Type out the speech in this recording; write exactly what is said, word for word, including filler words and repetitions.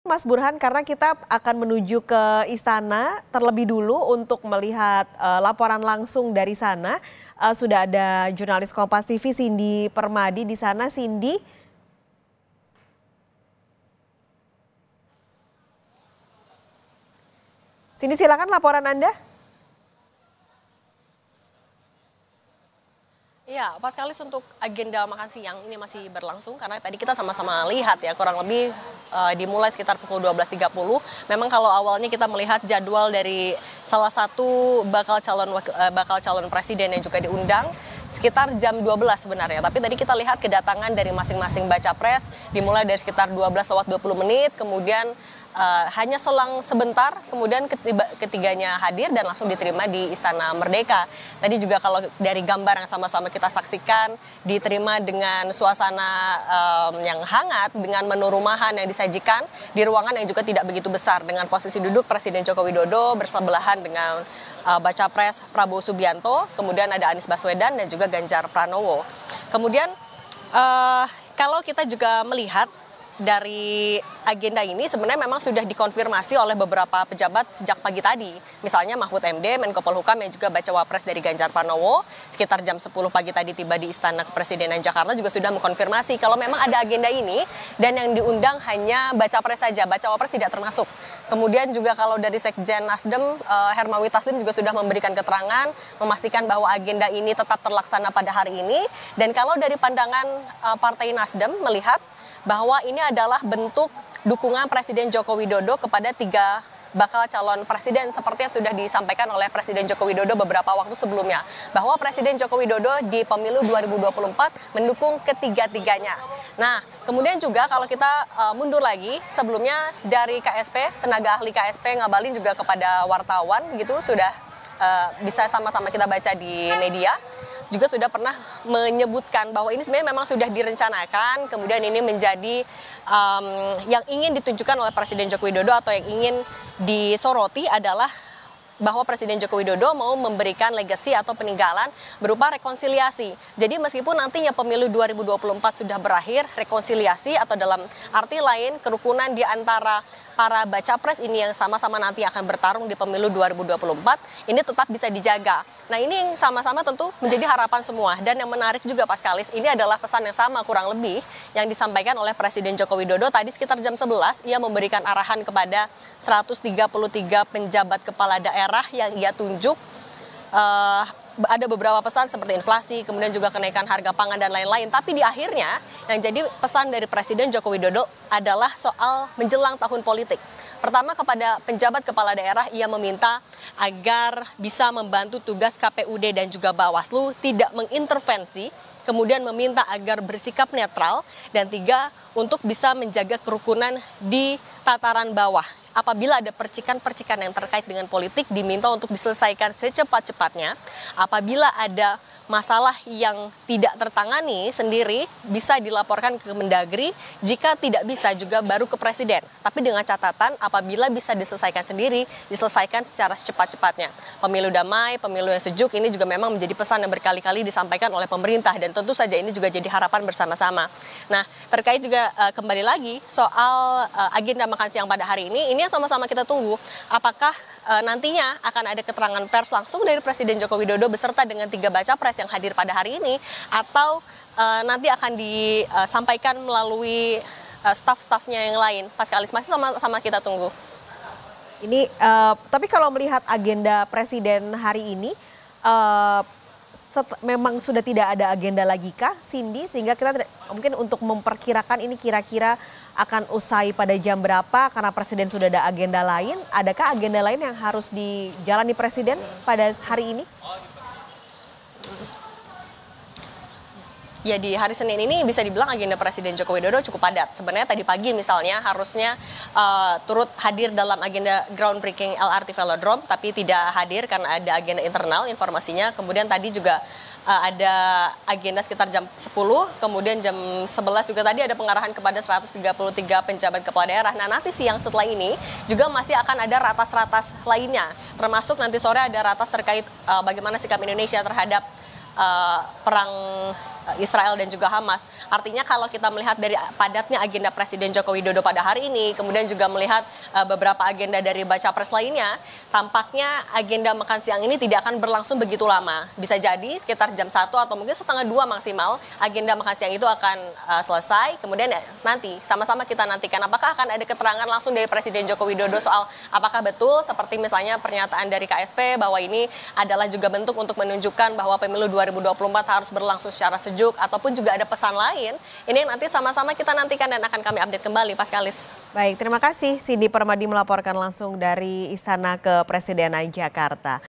Mas Burhan, karena kita akan menuju ke istana terlebih dulu untuk melihat uh, laporan langsung dari sana. Uh, sudah ada jurnalis Kompas T V Cindy Permadi di sana. Cindy, Cindy silakan laporan Anda. Ya, pas kali untuk agenda makan siang ini masih berlangsung karena tadi kita sama-sama lihat ya kurang lebih uh, dimulai sekitar pukul dua belas tiga puluh. Memang kalau awalnya kita melihat jadwal dari salah satu bakal calon uh, bakal calon presiden yang juga diundang sekitar jam dua belas sebenarnya. Tapi tadi kita lihat kedatangan dari masing-masing baca pres dimulai dari sekitar dua belas lewat dua puluh menit, kemudian Uh, hanya selang sebentar, kemudian ketiba, ketiganya hadir dan langsung diterima di Istana Merdeka. Tadi juga kalau dari gambar yang sama-sama kita saksikan, diterima dengan suasana um, yang hangat, dengan menu rumahan yang disajikan di ruangan yang juga tidak begitu besar, dengan posisi duduk Presiden Joko Widodo bersebelahan dengan uh, baca pres Prabowo Subianto, kemudian ada Anies Baswedan dan juga Ganjar Pranowo. Kemudian uh, kalau kita juga melihat dari agenda ini sebenarnya memang sudah dikonfirmasi oleh beberapa pejabat sejak pagi tadi. Misalnya Mahfud M D, Menko Polhukam yang juga baca wapres dari Ganjar Pranowo sekitar jam sepuluh pagi tadi tiba di Istana Kepresidenan Jakarta juga sudah mengkonfirmasi kalau memang ada agenda ini dan yang diundang hanya baca pres saja, baca wapres tidak termasuk. Kemudian juga kalau dari Sekjen Nasdem, Hermawi Taslim juga sudah memberikan keterangan memastikan bahwa agenda ini tetap terlaksana pada hari ini. Dan kalau dari pandangan Partai Nasdem melihat bahwa ini adalah bentuk dukungan Presiden Joko Widodo kepada tiga bakal calon presiden seperti yang sudah disampaikan oleh Presiden Joko Widodo beberapa waktu sebelumnya. Bahwa Presiden Joko Widodo di pemilu dua ribu dua puluh empat mendukung ketiga-tiganya. Nah, kemudian juga kalau kita uh, mundur lagi, sebelumnya dari K S P, tenaga ahli K S P ngabalin juga kepada wartawan gitu, sudah uh, bisa sama-sama kita baca di media. Juga sudah pernah menyebutkan bahwa ini sebenarnya memang sudah direncanakan, kemudian ini menjadi um, yang ingin ditunjukkan oleh Presiden Joko Widodo atau yang ingin disoroti adalah bahwa Presiden Joko Widodo mau memberikan legasi atau peninggalan berupa rekonsiliasi. Jadi meskipun nantinya pemilu dua ribu dua puluh empat sudah berakhir, rekonsiliasi atau dalam arti lain kerukunan di antara para baca pres ini yang sama-sama nanti akan bertarung di pemilu dua ribu dua puluh empat ini tetap bisa dijaga. Nah, ini yang sama-sama tentu menjadi harapan semua. Dan yang menarik juga Pak Skalis, ini adalah pesan yang sama kurang lebih yang disampaikan oleh Presiden Joko Widodo tadi sekitar jam sebelas. Ia memberikan arahan kepada seratus tiga puluh tiga penjabat kepala daerah yang ia tunjuk. Uh, ada beberapa pesan seperti inflasi, kemudian juga kenaikan harga pangan dan lain-lain. Tapi di akhirnya yang jadi pesan dari Presiden Joko Widodo adalah soal menjelang tahun politik. Pertama, kepada penjabat kepala daerah ia meminta agar bisa membantu tugas K P U D dan juga Bawaslu tidak mengintervensi, kemudian meminta agar bersikap netral, dan tiga, untuk bisa menjaga kerukunan di tataran bawah. Apabila ada percikan-percikan yang terkait dengan politik, diminta untuk diselesaikan secepat-cepatnya. Apabila ada masalah yang tidak tertangani sendiri, bisa dilaporkan ke Mendagri. Jika tidak bisa juga baru ke Presiden. Tapi dengan catatan apabila bisa diselesaikan sendiri, diselesaikan secara secepat-cepatnya. Pemilu damai, pemilu yang sejuk, ini juga memang menjadi pesan yang berkali-kali disampaikan oleh pemerintah. Dan tentu saja ini juga jadi harapan bersama-sama. Nah, terkait juga uh, kembali lagi soal uh, agenda makan siang pada hari ini, ini yang sama-sama kita tunggu. Apakah uh, nantinya akan ada keterangan pers langsung dari Presiden Joko Widodo beserta dengan tiga baca pres yang hadir pada hari ini, atau uh, nanti akan disampaikan melalui uh, staf-stafnya yang lain. Pak Skalis, masih sama-sama kita tunggu. Ini uh, tapi kalau melihat agenda Presiden hari ini, uh, set, memang sudah tidak ada agenda lagi kah, Cindy? Sehingga kita tidak, mungkin untuk memperkirakan ini kira-kira akan usai pada jam berapa karena Presiden sudah ada agenda lain. Adakah agenda lain yang harus dijalani Presiden pada hari ini? Ya, di hari Senin ini bisa dibilang agenda Presiden Joko Widodo cukup padat. Sebenarnya tadi pagi misalnya harusnya uh, turut hadir dalam agenda groundbreaking L R T Velodrome, tapi tidak hadir karena ada agenda internal informasinya. Kemudian tadi juga uh, ada agenda sekitar jam sepuluh, kemudian jam sebelas juga tadi ada pengarahan kepada seratus tiga puluh tiga penjabat kepala daerah. Nah, nanti siang setelah ini juga masih akan ada ratas-ratas lainnya. Termasuk nanti sore ada ratas terkait uh, bagaimana sikap Indonesia terhadap uh, perang Israel dan juga Hamas. Artinya kalau kita melihat dari padatnya agenda Presiden Joko Widodo pada hari ini, kemudian juga melihat uh, beberapa agenda dari baca pres lainnya, tampaknya agenda makan siang ini tidak akan berlangsung begitu lama. Bisa jadi sekitar jam satu atau mungkin setengah dua maksimal, agenda makan siang itu akan uh, selesai. Kemudian ya, nanti sama-sama kita nantikan apakah akan ada keterangan langsung dari Presiden Joko Widodo soal apakah betul seperti misalnya pernyataan dari K S P bahwa ini adalah juga bentuk untuk menunjukkan bahwa pemilu dua ribu dua puluh empat harus berlangsung secara sejuk, ataupun juga ada pesan lain. Ini yang nanti sama-sama kita nantikan dan akan kami update kembali, Paskalis. Baik, terima kasih Cindy Permadi melaporkan langsung dari Istana Kepresidenan Jakarta.